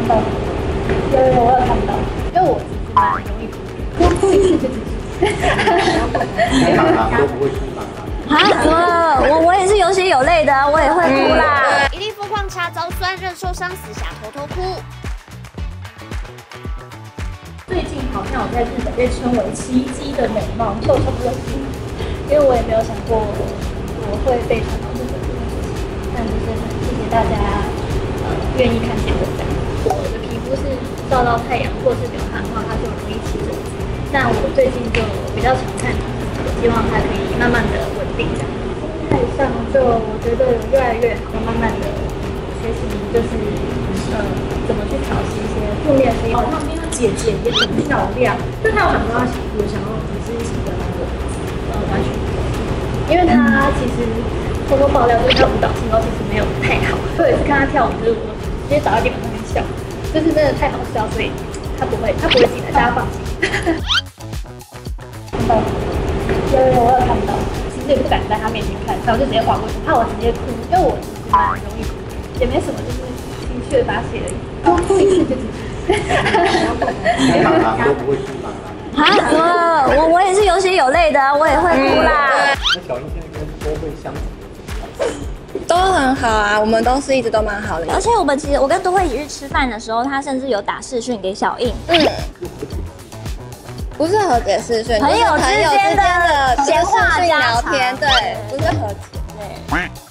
看到，有我有看到，因为我其实蛮容易哭一次就结束。 通常都不会哭啦。 啊，我也是有血有泪的，我也会哭啦。 一粒肤况差遭酸热受伤死下偷偷哭。 最近好像我在日本被称为奇迹的美貌，就差不多因为我也没有想过我会被传到日本这件事情，但就是很谢谢大家愿意看见我这样。我的皮肤是照到太阳或是流汗的话，它就容易起疹子。但我最近就比较常看，希望它可以慢慢的稳定这样。心态上就我觉得有越来越好，慢慢的学习就是怎么去调戏一些负面声音。好像那个姐姐也很漂亮，但她有想说她有想要只是一起跟我完全不同，因为她其实偷偷爆料就是她舞蹈身高其实没有太好。我有一次看她跳舞，就是我直接倒在地板上面笑，就是真的太好笑，所以她不会进来，大家放心。看到，我有看到，其实也不敢在她面前看，然后就直接划过去，怕我直接哭，因为我其实蛮容易哭，也没什么，就是情绪的发泄而已，哭一次就结束。 通常都不会哭啦。 啊，我也是有血有泪的，我也会哭啦。 那小英现在跟多慧相处都很好啊，我们都是一直都蛮好的。 而且我跟多慧一起去吃饭的时候，他甚至有打视讯给小印。 不是和解视讯， 朋友之间的闲话家常聊天，对，不是和解。 对。